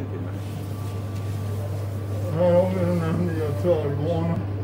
en timme. Här har vi den här nya tvärbanan.